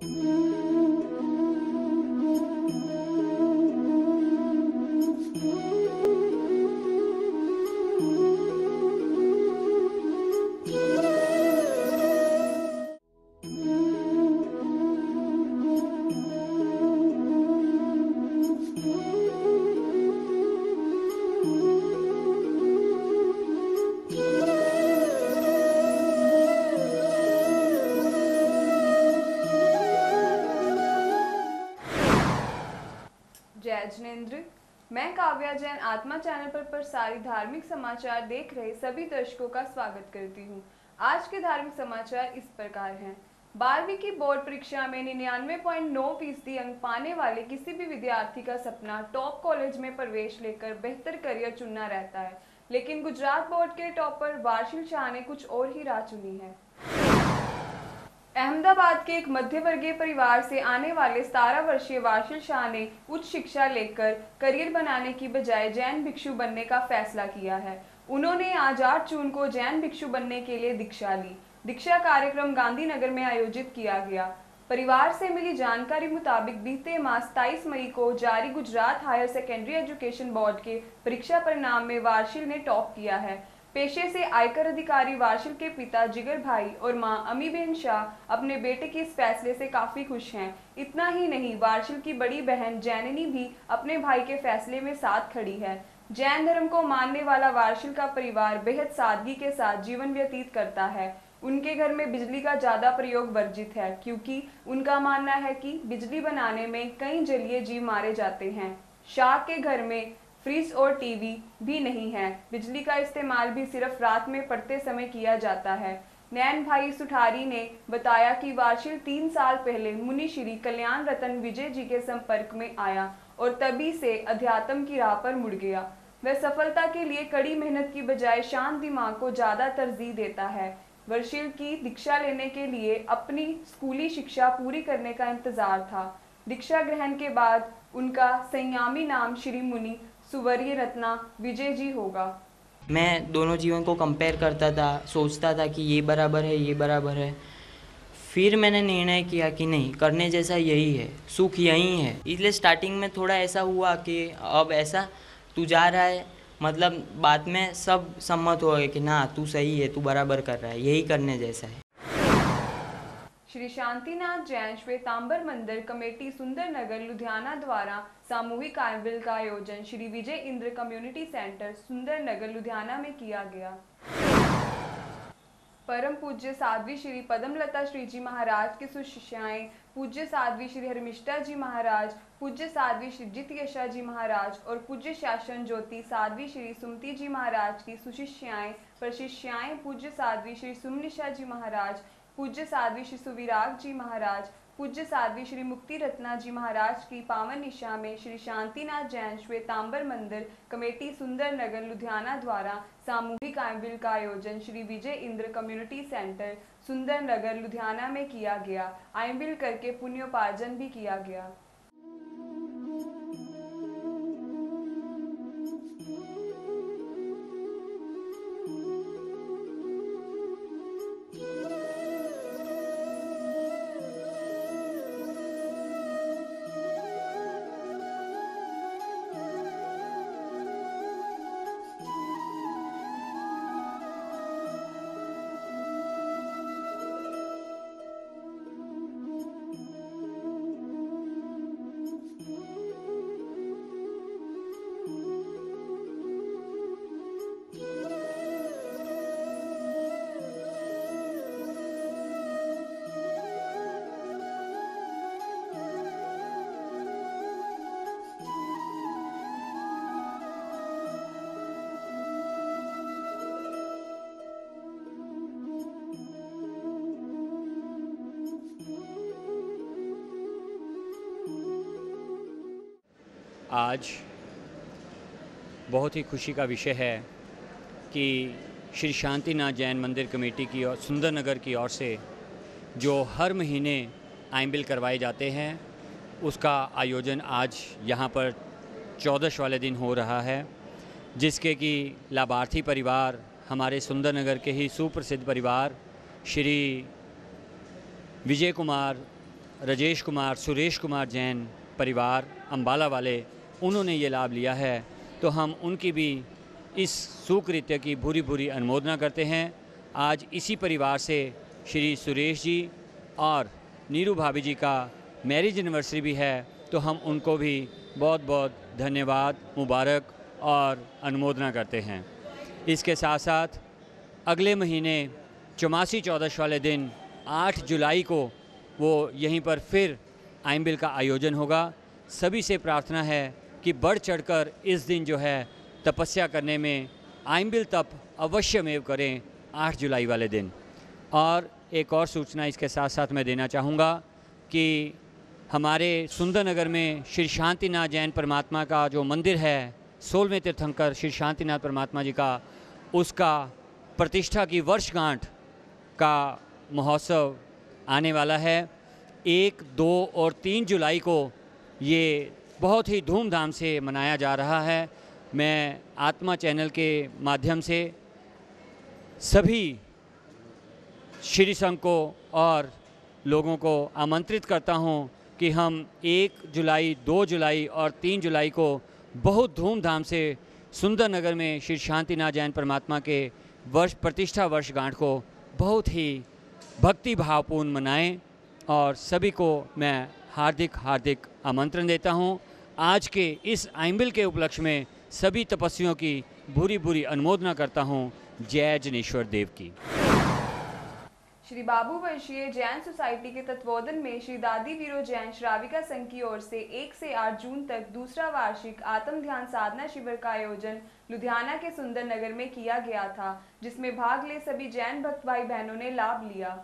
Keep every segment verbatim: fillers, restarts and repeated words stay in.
जय जिनेंद्र। मैं काव्या जैन आत्मा चैनल पर प्रसारित धार्मिक समाचार देख रहे सभी दर्शकों का स्वागत करती हूँ। आज के धार्मिक समाचार इस प्रकार हैं। बारहवीं की बोर्ड परीक्षा में निन्यानवे पॉइंट नौ फीसदी अंक पाने वाले किसी भी विद्यार्थी का सपना टॉप कॉलेज में प्रवेश लेकर बेहतर करियर चुनना रहता है, लेकिन गुजरात बोर्ड के टॉपर वार्शिल शाह ने कुछ और ही राह चुनी है। अहमदाबाद के एक मध्य वर्गीय परिवार से आने वाले सतारह वर्षीय वार्शिल शाह ने उच्च शिक्षा लेकर करियर बनाने की बजाय जैन भिक्षु बनने का फैसला किया है। उन्होंने आज आठ जून को जैन भिक्षु बनने के लिए दीक्षा ली। दीक्षा कार्यक्रम गांधीनगर में आयोजित किया गया। परिवार से मिली जानकारी मुताबिक बीते माह सताईस मई को जारी Gujarat higher secondary education board के परीक्षा परिणाम में वार्शिल ने टॉप किया है। पेशे से आयकर अधिकारी वार्शिल के पिता जिगर भाई और मां अमीबेन शाह अपने बेटे के इस फैसले से काफी खुश हैं। इतना ही नहीं, वार्शिल की बड़ी बहन जैननी भी अपने भाई के फैसले में साथ खड़ी है। जैन धर्म को मानने वाला वार्शिल का परिवार बेहद सादगी के साथ जीवन व्यतीत करता है। उनके घर में बिजली का ज्यादा प्रयोग वर्जित है, क्योंकि उनका मानना है कि बिजली बनाने में कई जलीय जीव मारे जाते हैं। शाह के घर में फ्रिज और टीवी भी नहीं है। बिजली का इस्तेमाल भी सिर्फ रात में पढ़ते समय किया जाता है। नैन भाई सुठारी ने बताया कि वार्शिल तीन साल पहले मुनि श्री कल्याण रतन विजय जी के संपर्क में आया और तभी से अध्यात्म की राह पर मुड़ गया। वह सफलता के लिए कड़ी मेहनत की बजाय शांत दिमाग को ज्यादा तरजीह देता है। वार्शिल की दीक्षा लेने के लिए अपनी स्कूली शिक्षा पूरी करने का इंतजार था। दीक्षा ग्रहण के बाद उनका संयामी नाम श्री मुनि सुवर्य रत्ना विजय जी होगा। मैं दोनों जीवन को कंपेयर करता था, सोचता था कि ये बराबर है, ये बराबर है। फिर मैंने निर्णय किया कि नहीं, करने जैसा यही है, सुख यही है। इसलिए स्टार्टिंग में थोड़ा ऐसा हुआ कि अब ऐसा तू जा रहा है, मतलब बाद में सब सम्मत हो गए कि ना तू सही है, तू बराबर कर रहा है, यही करने जैसा है। श्री शांतिनाथ जैन श्वेतांबर मंदिर कमेटी सुंदरनगर लुधियाना द्वारा सामूहिक आयविल का आयोजन श्री विजय इंद्र कम्युनिटी सेंटर सुंदरनगर लुधियाना में किया गया। परम पूज्य साध्वी श्री पद्मलता श्री जी महाराज की सुशिष्याएं, पूज्य साध्वी श्री हरमिष्ठा जी महाराज, पूज्य साध्वी श्री जित यशा जी महाराज और पूज्य शासन ज्योति साध्वी श्री सुमति जी महाराज की सुशिष्याएं प्रशिष्याएं, पूज्य साध्वी श्री सुमनिशा जी महाराज, पूज्य साध्वी श्री सुविराग जी महाराज, पूज्य साध्वी श्री मुक्ति रत्ना जी महाराज की पावन निशा में श्री शांतिनाथ जैन श्वेतांबर मंदिर कमेटी सुंदरनगर लुधियाना द्वारा सामूहिक आयविल का आयोजन श्री विजय इंद्र कम्युनिटी सेंटर सुंदरनगर लुधियाना में किया गया। आयविल करके पुण्योपार्जन भी किया गया। आज बहुत ही खुशी का विषय है कि श्री शांतिनाथ जैन मंदिर कमेटी की और सुंदरनगर की ओर से जो हर महीने आयविल करवाए जाते हैं, उसका आयोजन आज यहाँ पर चौदश वाले दिन हो रहा है, जिसके कि लाभार्थी परिवार हमारे सुंदरनगर के ही सुप्रसिद्ध परिवार श्री विजय कुमार राजेश कुमार, सुरेश कुमार जैन परिवार अम्बाला वाले, उन्होंने ये लाभ लिया है, तो हम उनकी भी इस सुकृत्य की भूरी भूरी अनुमोदना करते हैं। आज इसी परिवार से श्री सुरेश जी और नीरू भाभी जी का मैरिज एनिवर्सरी भी है, तो हम उनको भी बहुत बहुत धन्यवाद, मुबारक और अनुमोदना करते हैं। इसके साथ साथ अगले महीने चौमासी चौदश वाले दिन आठ जुलाई को वो यहीं पर फिर आइम्बिल का आयोजन होगा। सभी से प्रार्थना है कि बढ़ चढ़कर इस दिन जो है तपस्या करने में आइम्बिल तप अवश्यमेव करें आठ जुलाई वाले दिन। और एक और सूचना इसके साथ साथ मैं देना चाहूँगा कि हमारे सुंदरनगर में श्री शांतिनाथ जैन परमात्मा का जो मंदिर है, सोलहवें तीर्थंकर श्री शांतिनाथ परमात्मा जी का, उसका प्रतिष्ठा की वर्षगांठ का महोत्सव आने वाला है। एक, दो और तीन जुलाई को ये बहुत ही धूमधाम से मनाया जा रहा है। मैं आत्मा चैनल के माध्यम से सभी श्री संघ को और लोगों को आमंत्रित करता हूं कि हम एक जुलाई, दो जुलाई और तीन जुलाई को बहुत धूमधाम से सुंदरनगर में श्री शांतिनाथ जैन परमात्मा के वर्ष प्रतिष्ठा वर्षगांठ को बहुत ही भक्ति भावपूर्ण मनाएं। और सभी को मैं हार्दिक हार्दिक आमंत्रण देता हूं। आज के इस आइम्बिल के उपलक्ष्य में सभी तपस्वियों की भूरी भूरी अनुमोदना करता हूं। जय जनेश्वर देव की। श्री बाबू वंशीय जैन सोसाइटी के तत्वावधान में श्री दादी वीरो जैन श्राविका संघ की ओर से एक से आठ जून तक दूसरा वार्षिक आत्म ध्यान साधना शिविर का आयोजन लुधियाना के सुंदरनगर में किया गया था, जिसमें भाग ले सभी जैन भक्त भाई बहनों ने लाभ लिया।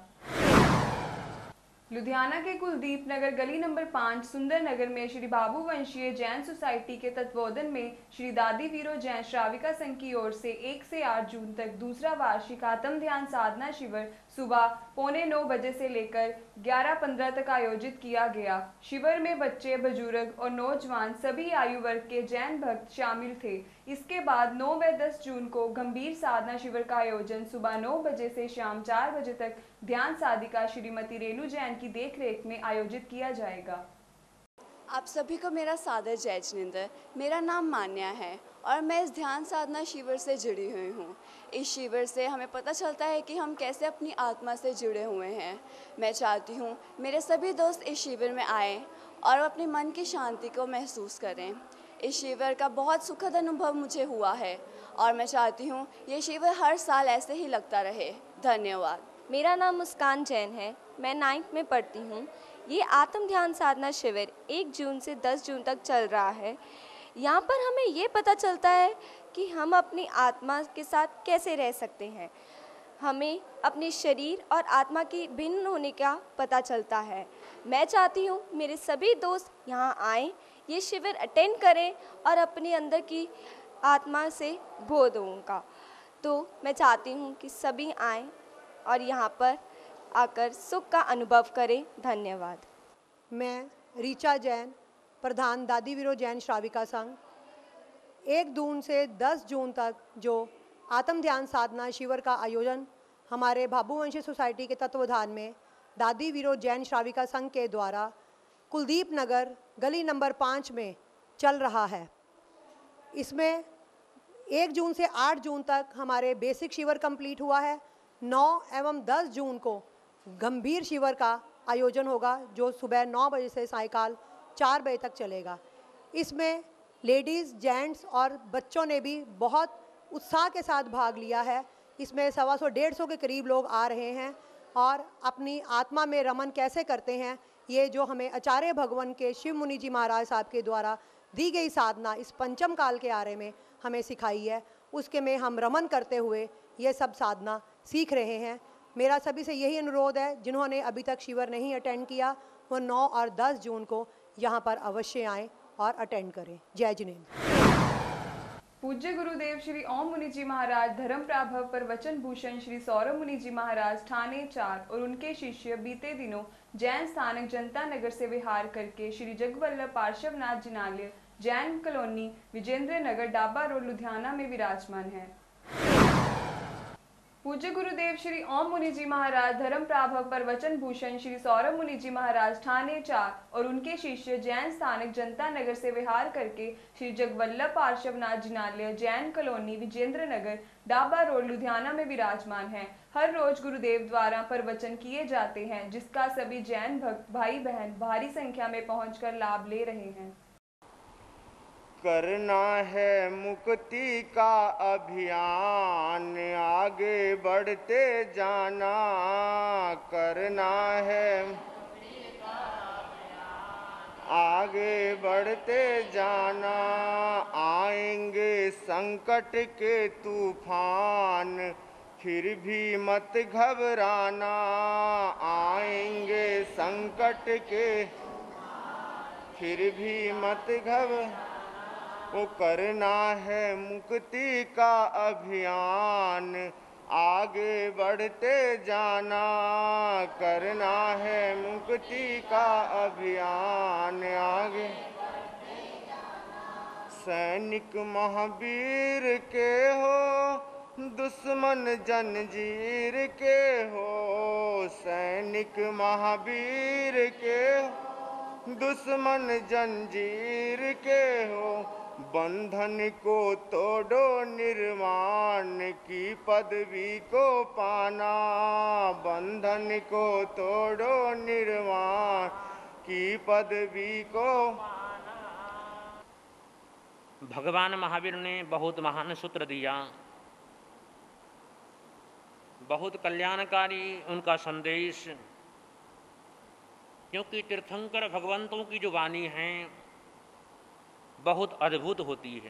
लुधियाना के कुलदीप नगर गली नंबर पाँच सुंदरनगर में श्री बाबू वंशीय जैन सोसाइटी के तत्वावधान में श्री दादी वीरो जैन श्राविका संघ की ओर से एक से आठ जून तक दूसरा वार्षिक आत्म ध्यान साधना शिविर सुबह पौने नौ बजे से लेकर ग्यारह पंद्रह तक आयोजित किया गया। शिविर में बच्चे, बुजुर्ग और नौजवान सभी आयु वर्ग के जैन भक्त शामिल थे। इसके बाद नौ व दस जून को गंभीर साधना शिविर का आयोजन सुबह नौ बजे से शाम चार बजे तक ध्यान साधिका श्रीमती रेणु जैन की देखरेख में आयोजित किया जाएगा। आप सभी को मेरा सादर जय जिनेंद्र। मेरा नाम मान्या है और मैं इस ध्यान साधना शिविर से जुड़ी हुई हूँ। इस शिविर से हमें पता चलता है कि हम कैसे अपनी आत्मा से जुड़े हुए हैं। मैं चाहती हूँ मेरे सभी दोस्त इस शिविर में आएँ और अपने मन की शांति को महसूस करें। इस शिविर का बहुत सुखद अनुभव मुझे हुआ है और मैं चाहती हूँ ये शिविर हर साल ऐसे ही लगता रहे। धन्यवाद। मेरा नाम मुस्कान जैन है, मैं नाइन्थ में पढ़ती हूँ। ये आत्म ध्यान साधना शिविर एक जून से दस जून तक चल रहा है। यहाँ पर हमें ये पता चलता है कि हम अपनी आत्मा के साथ कैसे रह सकते हैं। हमें अपने शरीर और आत्मा की भिन्न होने का पता चलता है। मैं चाहती हूँ मेरे सभी दोस्त यहाँ आएँ, ये शिविर अटेंड करें और अपने अंदर की आत्मा से भो दो उनका। तो मैं चाहती हूँ कि सभी आएँ और यहाँ पर आकर सुख का अनुभव करें। धन्यवाद। मैं रीचा जैन, प्रधान दादी वीरो जैन श्राविका संघ, एक जून से दस जून तक जो आत्म ध्यान साधना शिविर का आयोजन हमारे बाबूवंशी सोसाइटी के तत्वावधान में दादी वीरो जैन श्राविका संघ के द्वारा कुलदीप नगर गली नंबर पाँच में चल रहा है। इसमें एक जून से आठ जून तक हमारे बेसिक शिविर कंप्लीट हुआ है। नौ एवं दस जून को गंभीर शिविर का आयोजन होगा जो सुबह नौ बजे से सायकाल चार बजे तक चलेगा। इसमें लेडीज़, जेंट्स और बच्चों ने भी बहुत उत्साह के साथ भाग लिया है। इसमें सवा सौ डेढ़ सौ के करीब लोग आ रहे हैं और अपनी आत्मा में रमन कैसे करते हैं, ये जो हमें आचार्य भगवान के शिव मुनि जी महाराज साहब के द्वारा दी गई साधना इस पंचम काल के आरे में हमें सिखाई है, उसके में हम रमन करते हुए ये सब साधना सीख रहे हैं। मेरा सभी से यही अनुरोध है, जिन्होंने अभी तक शिविर नहीं अटेंड किया वो नौ और दस जून को यहाँ पर अवश्य आएँ और अटेंड करें। जय जिनेंद्र। पूज्य गुरुदेव श्री ओम मुनि जी महाराज धर्म प्राभव पर वचन भूषण श्री सौरभ मुनि जी महाराज ठाणे चार और उनके शिष्य बीते दिनों जैन स्थानक जनता नगर से विहार करके श्री जगवल्लभ पार्श्वनाथ जिनालय जैन कॉलोनी विजेंद्र नगर डाबा रोड लुधियाना में विराजमान है। पूज्य गुरुदेव श्री ओम मुनि जी महाराज धर्म प्राभव प्रवचन भूषण श्री सौरभ मुनि जी महाराज ठाणे चार और उनके शिष्य जैन स्थानक जनता नगर से विहार करके श्री जगवल्लभ पार्श्वनाथ जिनालय जैन कॉलोनी विजेंद्र नगर डाबा रोड लुधियाना में विराजमान है। हर रोज गुरुदेव द्वारा प्रवचन किए जाते हैं, जिसका सभी जैन भक्त भाई बहन भारी संख्या में पहुंचकर लाभ ले रहे हैं। करना है मुक्ति का अभियान, आगे बढ़ते जाना। करना है आगे बढ़ते जाना। आएंगे संकट के तूफान, फिर भी मत घबराना। आएंगे संकट के फिर भी मत घबराना। वो करना है मुक्ति का अभियान, आगे बढ़ते जाना। करना है मुक्ति का अभियान, आगे सैनिक महावीर के हो, दुश्मन जंजीर के हो। सैनिक महावीर के हो, दुश्मन जंजीर के हो। बंधन को तोड़ो निर्माण की पदवी को पाना। बंधन को तोड़ो निर्माण की पदवी को। भगवान महावीर ने बहुत महान सूत्र दिया, बहुत कल्याणकारी उनका संदेश। क्योंकि तीर्थंकर भगवंतों की जो वाणी है बहुत अद्भुत होती है।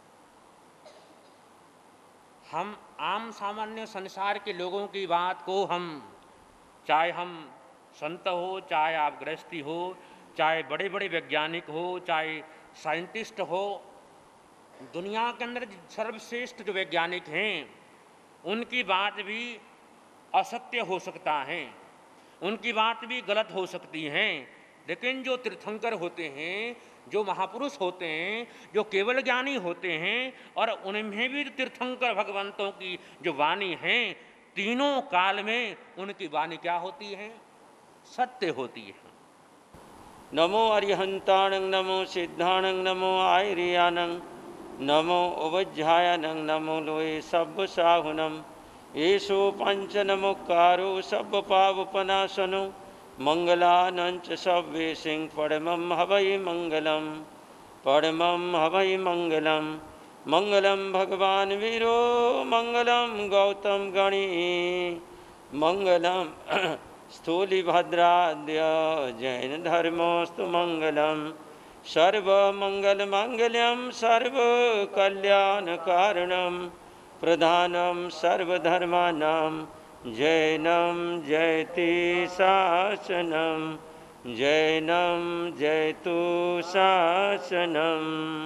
हम आम सामान्य संसार के लोगों की बात को हम, चाहे हम संत हो, चाहे आप गृहस्थी हो, चाहे बड़े बड़े वैज्ञानिक हो, चाहे साइंटिस्ट हो, दुनिया के अंदर सर्वश्रेष्ठ जो वैज्ञानिक हैं उनकी बात भी असत्य हो सकता है, उनकी बात भी गलत हो सकती है। लेकिन जो तीर्थंकर होते हैं, जो महापुरुष होते हैं, जो केवल ज्ञानी होते हैं, और उनमें भी तीर्थंकर भगवंतों की जो वाणी है, तीनों काल में उनकी वाणी क्या होती है? सत्य होती है। नमो अरिहंताणं नमो सिद्धाणं नमो आयर्याणं नमो उवज्झायनं नमो लोये सब्ब साहुनं येषो पंच नमोकारो सब्ब पावपनाशनो मंगलानंच सव्वे सिंह परमं हवै मंगलम परमं हवै मंगलम। मंगलम भगवान वीरो मंगलम गौतम गणी मंगलम स्थूलिभद्राद्य जैन धर्मोस्तु मंगलम। सर्वमंगल मांगल्यम सर्व कल्याण कारणम प्रधानम सर्वधर्मानां जैनम जयति शासनम जैनम जयतु शासनम।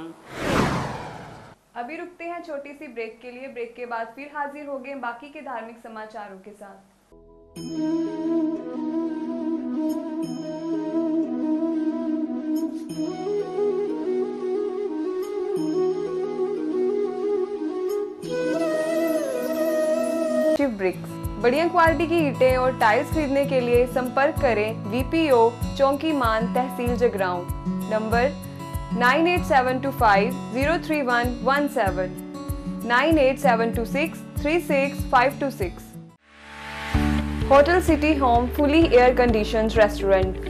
अभी रुकते हैं छोटी सी ब्रेक के लिए। ब्रेक के बाद फिर हाजिर हो गए बाकी के धार्मिक समाचारों के साथ। शिव ब्रिक्स, बढ़िया क्वालिटी की ईंटें और टाइल्स खरीदने के लिए संपर्क करें VPO Chowki Maan tehsil Jagraon, number nine eight seven two five zero three one one seven, nine eight seven two six three six five two six. Hotel city home fully air conditioned restaurant,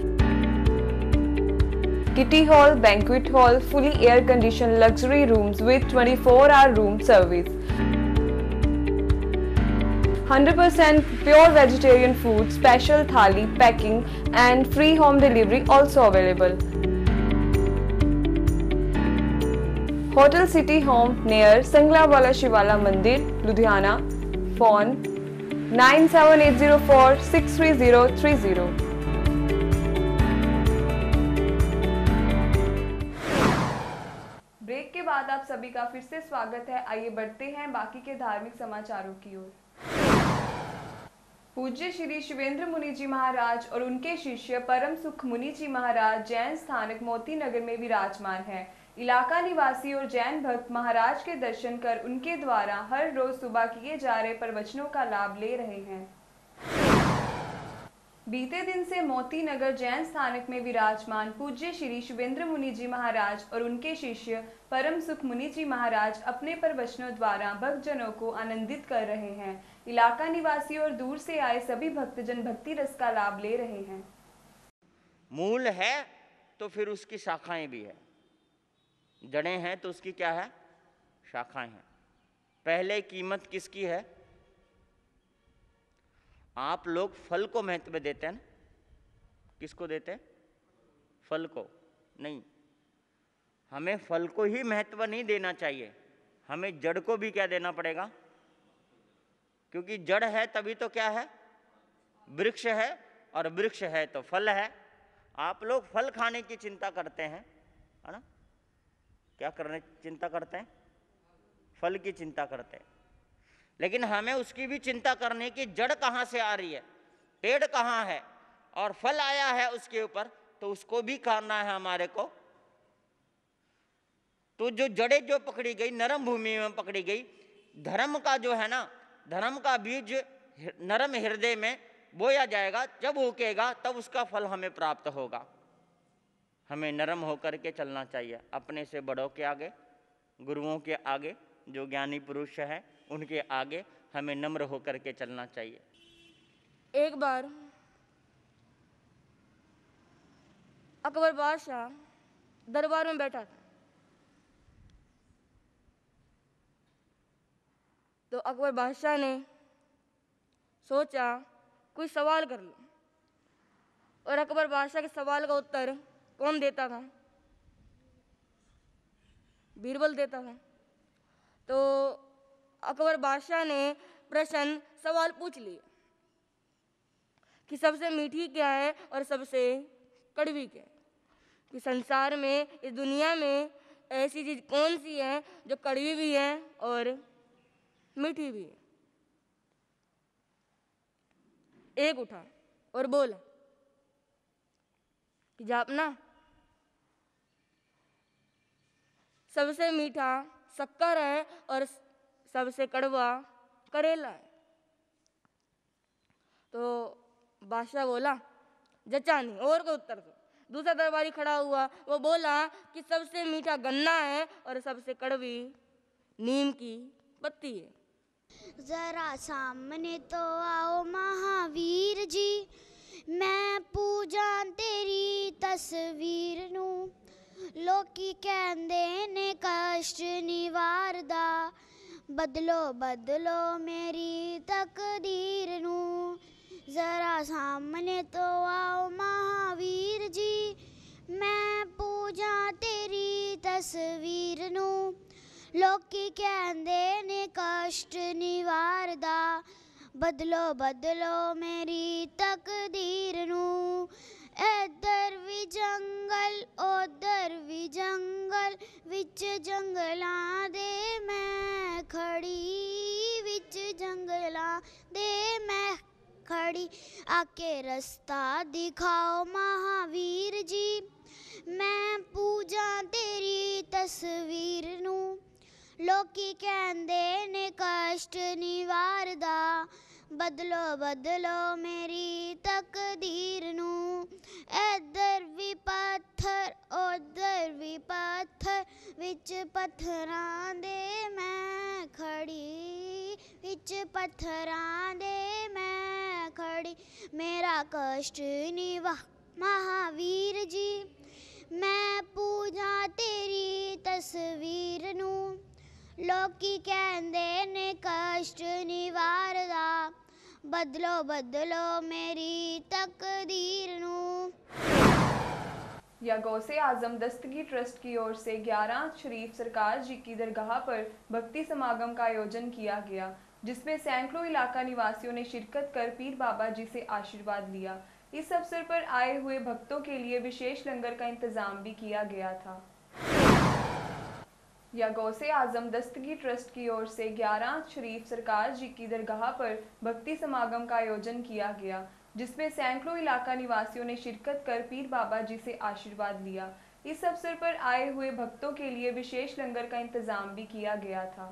kitty hall, banquet hall, fully air conditioned luxury rooms with twenty-four hour room service. one hundred percent pure vegetarian food, special thali, packing and free home delivery also available. Hotel City Home near Sanglawala Shivala Mandir, Ludhiana. Phone nine seven eight zero four six three zero three zero. Break के बाद आप सभी का फिर से स्वागत है। आइए बढ़ते हैं बाकी के धार्मिक समाचारों की ओर। पूज्य श्री शिवेंद्र मुनि जी महाराज और उनके शिष्य परम सुख मुनि जी महाराज जैन स्थानक मोती नगर में विराजमान है। इलाका निवासी और जैन भक्त महाराज के दर्शन कर उनके द्वारा हर रोज सुबह किए जा रहे प्रवचनों का लाभ ले रहे हैं। बीते दिन से मोती नगर जैन स्थानक में विराजमान पूज्य श्री शुभेंद्र मुनि जी महाराज और उनके शिष्य परम सुख मुनि जी महाराज अपने प्रवचनों द्वारा भक्तजनों को आनंदित कर रहे हैं। इलाका निवासी और दूर से आए सभी भक्तजन भक्ति रस का लाभ ले रहे हैं। मूल है तो फिर उसकी शाखाएं भी है, जड़ें हैं तो उसकी क्या है, शाखाएं हैं। पहले कीमत किसकी है? आप लोग फल को महत्व देते हैं ना, किसको देते हैं? फल को नहीं। हमें फल को ही महत्व नहीं देना चाहिए, हमें जड़ को भी क्या देना पड़ेगा, क्योंकि जड़ है तभी तो क्या है, वृक्ष है, और वृक्ष है तो फल है। आप लोग फल खाने की चिंता करते हैं, है ना? क्या करने चिंता करते हैं? फल की चिंता करते हैं। लेकिन हमें उसकी भी चिंता करने की जड़ कहाँ से आ रही है, पेड़ कहाँ है, और फल आया है उसके ऊपर, तो उसको भी खाना है हमारे को। तो जो जड़ें जो पकड़ी गई, नरम भूमि में पकड़ी गई, धर्म का जो है ना, धर्म का बीज नरम हृदय में बोया जाएगा, जब उगेगा तब उसका फल हमें प्राप्त होगा। हमें नरम होकर के चलना चाहिए, अपने से बड़ों के आगे, गुरुओं के आगे, जो ज्ञानी पुरुष है उनके आगे हमें नम्र होकर के चलना चाहिए। एक बार अकबर बादशाह दरबार में बैठा था, तो अकबर बादशाह ने सोचा कोई सवाल कर लो, और अकबर बादशाह के सवाल का उत्तर कौन देता था? बीरबल देता था। तो अकबर बादशाह ने प्रश्न सवाल पूछ लिए कि सबसे मीठी क्या है और सबसे कड़वी क्या है, कि संसार में, इस दुनिया में ऐसी चीज कौन सी है जो कड़वी भी है और मीठी भी है। एक उठा और बोला कि जापना, सबसे मीठा शक्कर है और सबसे कड़वा करेला है। तो बादशाह बोला जचा नहीं, और को उत्तर दो। दूसरा दरबारी खड़ा हुआ, वो बोला कि सबसे मीठा गन्ना है और सबसे कड़वी नीम की पत्ती है। जरा सामने तो आओ महावीर जी, मैं पूजा तेरी तस्वीर नू, लोकी कहंदे ने कष्ट निवारदा, बदलो बदलो मेरी तकदीर नू। जरा सामने तो आओ महावीर जी, मैं पूजा तेरी तस्वीर नू, लोकी कहंदे ने कष्ट निवारदा, बदलो बदलो मेरी तकदीर नू। इधर भी जंगल उधर भी जंगल, विच जंगलां दे मैं खड़ी, विच जंगलां दे मैं खड़ी, आके रास्ता दिखाओ महावीर जी, मैं पूजा तेरी तस्वीर नू, लोकी कहंदे ने कष्ट निवारदा, बदलो बदलो मेरी तकदीर नू। इधर भी पत्थर उधर भी पत्थर, विच पत्थरां दे मैं खड़ी, विच पत्थरां दे मैं खड़ी, मेरा कष्ट निवा महावीर जी, मैं पूजा तेरी तस्वीर नू, लोकी कहंदे ने कष्ट निवारदा, बदलो बदलो मेरी तकदीर नू। या गौसे आजम दस्तगीर ट्रस्ट की ओर से ग्यारह शरीफ सरकार जी की दरगाह पर भक्ति समागम का आयोजन किया गया, जिसमें सैकड़ों इलाका निवासियों ने शिरकत कर पीर बाबा जी से आशीर्वाद लिया। इस अवसर पर आए हुए भक्तों के लिए विशेष लंगर का इंतजाम भी किया गया था। या गौसे आजम दस्तगीर ट्रस्ट की ओर से ग्यारह शरीफ सरकार जी की दरगाह पर भक्ति समागम का आयोजन किया गया, जिसमें सैकड़ों इलाका निवासियों ने शिरकत कर पीर बाबा जी से आशीर्वाद लिया। इस अवसर पर आए हुए भक्तों के लिए विशेष लंगर का इंतजाम भी किया गया था।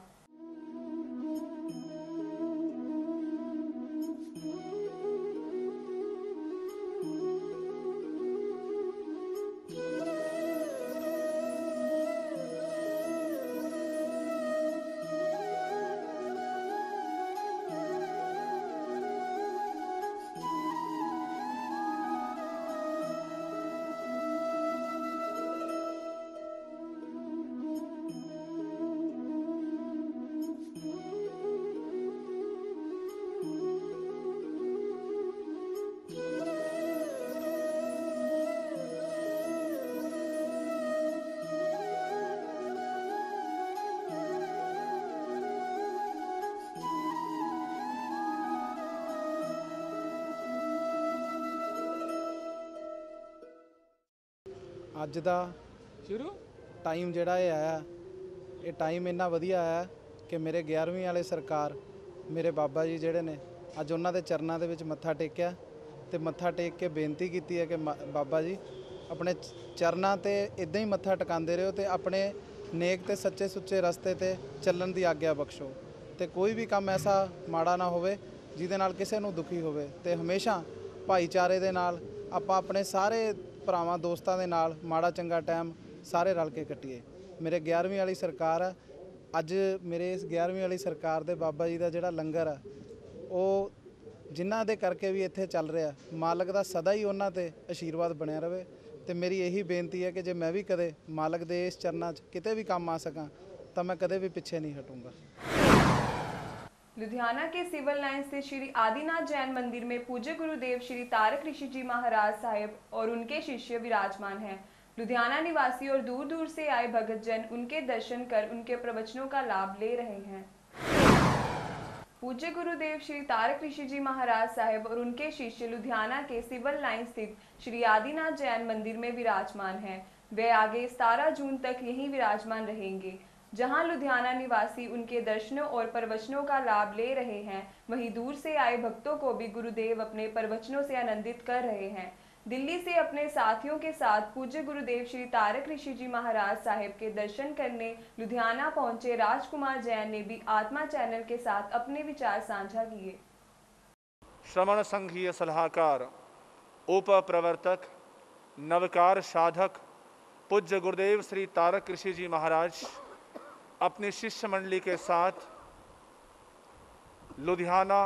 ਅੱਜ ਦਾ ਸ਼ੁਰੂ ਟਾਈਮ ਜਿਹੜਾ ਇਹ ਆਇਆ, ਇਹ ਟਾਈਮ ਇੰਨਾ ਵਧੀਆ ਆਇਆ ਕਿ ਮੇਰੇ ਗਿਆਰਵੀਂ ਵਾਲੇ ਸਰਕਾਰ ਮੇਰੇ ਬਾਬਾ ਜੀ ਜਿਹੜੇ ਨੇ ਅੱਜ ਉਹਨਾਂ ਦੇ ਚਰਨਾਂ ਦੇ ਵਿੱਚ ਮੱਥਾ ਟੇਕਿਆ ਤੇ ਮੱਥਾ ਟੇਕ ਕੇ ਬੇਨਤੀ ਕੀਤੀ ਹੈ ਕਿ ਬਾਬਾ ਜੀ ਆਪਣੇ ਚਰਨਾਂ ਤੇ ਇਦਾਂ ਹੀ ਮੱਥਾ ਟਿਕਾਉਂਦੇ ਰਹੋ ਤੇ ਆਪਣੇ ਨੇਕ ਤੇ ਸੱਚੇ ਸੁੱਚੇ ਰਸਤੇ ਤੇ ਚੱਲਣ ਦੀ ਆਗਿਆ ਬਖਸ਼ੋ ਤੇ ਕੋਈ ਵੀ ਕੰਮ ਐਸਾ ਮਾੜਾ ਨਾ ਹੋਵੇ ਜਿਹਦੇ ਨਾਲ ਕਿਸੇ ਨੂੰ ਦੁਖੀ ਹੋਵੇ ਤੇ ਹਮੇਸ਼ਾ ਭਾਈਚਾਰੇ ਦੇ ਨਾਲ ਆਪਾਂ ਆਪਣੇ ਸਾਰੇ ਭਰਾਵਾਂ ਦੋਸਤਾਂ ਦੇ ਨਾਲ ਮਾੜਾ ਚੰਗਾ ਟਾਈਮ ਸਾਰੇ ਰਲ ਕੇ ਕੱਟੀਏ। ਮੇਰੇ ਗਿਆਰਵੀਂ ਵਾਲੀ ਸਰਕਾਰ ਆ, ਅੱਜ ਮੇਰੇ ਇਸ ਗਿਆਰਵੀਂ ਵਾਲੀ ਸਰਕਾਰ ਦੇ ਬਾਬਾ ਜੀ ਦਾ ਜਿਹੜਾ ਲੰਗਰ ਆ ਉਹ ਜਿਨ੍ਹਾਂ ਦੇ ਕਰਕੇ ਵੀ ਇੱਥੇ ਚੱਲ ਰਿਹਾ, ਮਾਲਕ ਦਾ ਸਦਾ ਹੀ ਉਹਨਾਂ ਤੇ ਆਸ਼ੀਰਵਾਦ ਬਣਿਆ ਰਹੇ ਤੇ ਮੇਰੀ ਇਹੀ ਬੇਨਤੀ ਹੈ ਕਿ ਜੇ ਮੈਂ ਵੀ ਕਦੇ ਮਾਲਕ ਦੇ ਇਸ ਚਰਨਾਂ 'ਚ ਕਿਤੇ ਵੀ ਕੰਮ ਆ ਸਕਾਂ ਤਾਂ मैं कदे भी पीछे नहीं हटूंगा। लुधियाना के सिविल लाइन स्थित श्री आदिनाथ जैन मंदिर में पूज्य गुरुदेव श्री तारक ऋषि जी महाराज साहिब और उनके शिष्य विराजमान हैं। लुधियाना निवासी और दूर दूर से आए भगतजन उनके दर्शन कर उनके प्रवचनों का लाभ ले रहे हैं। पूज्य गुरुदेव श्री तारक ऋषि जी महाराज साहिब और उनके शिष्य लुधियाना के सिविल लाइन स्थित श्री आदिनाथ जैन मंदिर में विराजमान हैं। वे आगे सतारह जून तक यहीं विराजमान रहेंगे। जहां लुधियाना निवासी उनके दर्शनों और प्रवचनों का लाभ ले रहे हैं, वहीं दूर से आए भक्तों को भी गुरुदेव अपने प्रवचनों से आनंदित कर रहे हैं। दिल्ली से अपने साथियों के साथ पूज्य गुरुदेव श्री तारक ऋषि जी महाराज साहिब के दर्शन करने लुधियाना पहुंचे राजकुमार जैन ने भी आत्मा चैनल के साथ अपने विचार साझा किए। श्रवण संघीय सलाहकार, उप प्रवर्तक, नवकार साधक पूज्य गुरुदेव श्री तारक ऋषि जी महाराज अपनी शिष्य मंडली के साथ लुधियाना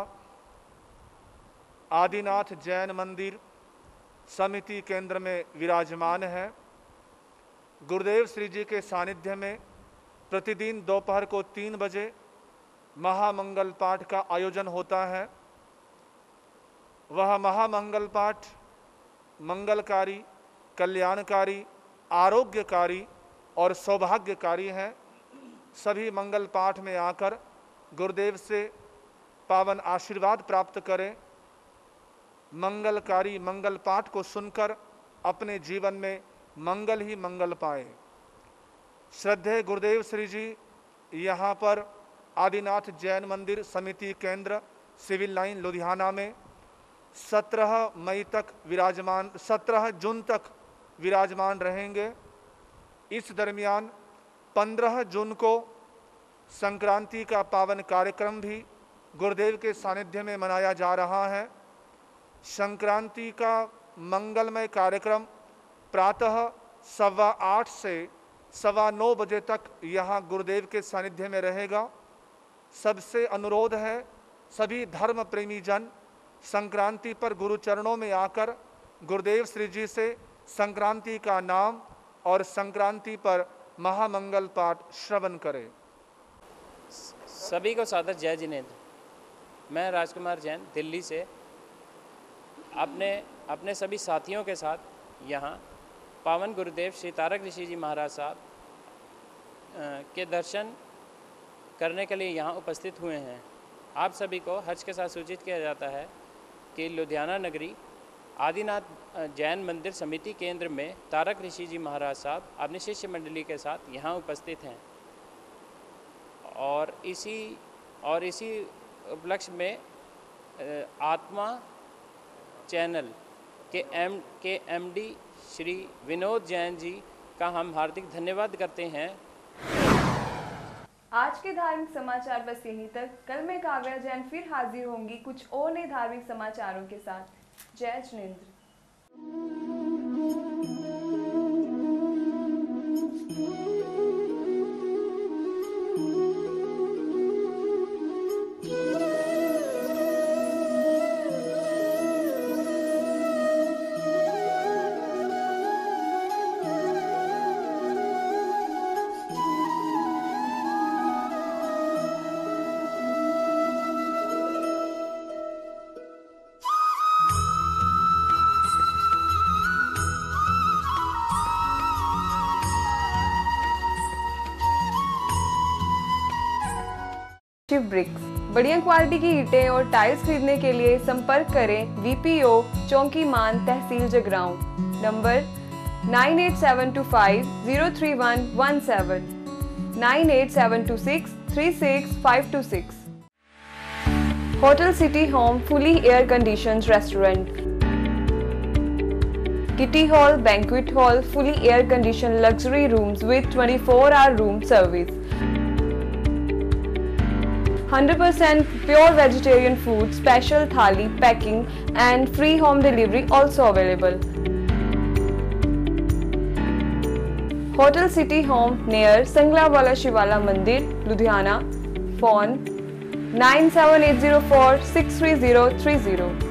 आदिनाथ जैन मंदिर समिति केंद्र में विराजमान है। गुरुदेव श्री जी के सानिध्य में प्रतिदिन दोपहर को तीन बजे महामंगल पाठ का आयोजन होता है। वह महामंगल पाठ मंगलकारी, कल्याणकारी, आरोग्यकारी और सौभाग्यकारी है। सभी मंगल पाठ में आकर गुरुदेव से पावन आशीर्वाद प्राप्त करें। मंगलकारी मंगल पाठ को सुनकर अपने जीवन में मंगल ही मंगल पाए। श्रद्धेय गुरुदेव श्री जी यहाँ पर आदिनाथ जैन मंदिर समिति केंद्र सिविल लाइन लुधियाना में सत्रह मई तक विराजमान सत्रह जून तक विराजमान रहेंगे। इस दरमियान पंद्रह जून को संक्रांति का पावन कार्यक्रम भी गुरुदेव के सानिध्य में मनाया जा रहा है। संक्रांति का मंगलमय कार्यक्रम प्रातः सवा आठ से सवा नौ बजे तक यहाँ गुरुदेव के सानिध्य में रहेगा। सबसे अनुरोध है, सभी धर्म प्रेमी जन संक्रांति पर गुरु चरणों में आकर गुरुदेव श्री जी से संक्रांति का नाम और संक्रांति पर महामंगल पाठ श्रवण करें। सभी को सादर जय जिनेंद्र। मैं राजकुमार जैन दिल्ली से अपने अपने सभी साथियों के साथ यहाँ पावन गुरुदेव श्री तारक ऋषि जी महाराज साहब के दर्शन करने के लिए यहाँ उपस्थित हुए हैं। आप सभी को हर्ष के साथ सूचित किया जाता है कि लुधियाना नगरी आदिनाथ जैन मंदिर समिति केंद्र में तारक ऋषि जी महाराज साहब अपनी शिष्य मंडली के साथ यहाँ उपस्थित हैं और इसी और इसी उपलक्ष्य में आत्मा चैनल के एम के एमडी श्री विनोद जैन जी का हम हार्दिक धन्यवाद करते हैं। आज के धार्मिक समाचार बस यहीं तक। कल मैं काव्या जैन फिर हाजिर होंगी कुछ और नए धार्मिक समाचारों के साथ। जय जिनेंद्र। शिव ब्रिक्स, बढ़िया क्वालिटी की ईंटें और टाइल्स खरीदने के लिए संपर्क करें VPO Chowki Maan tehsil Jagraon, number nine eight seven two five zero three one one seven, nine eight seven two six three six five two six. Hotel city home fully air conditioned restaurant, kitty hall, banquet hall, fully air conditioned luxury rooms with twenty-four hour room service. one hundred percent pure vegetarian food, special thali, packing and free home delivery also available. Hotel City Home near Sanglawala Shivala Mandir, Ludhiana. Phone nine seven eight zero four six three zero three zero.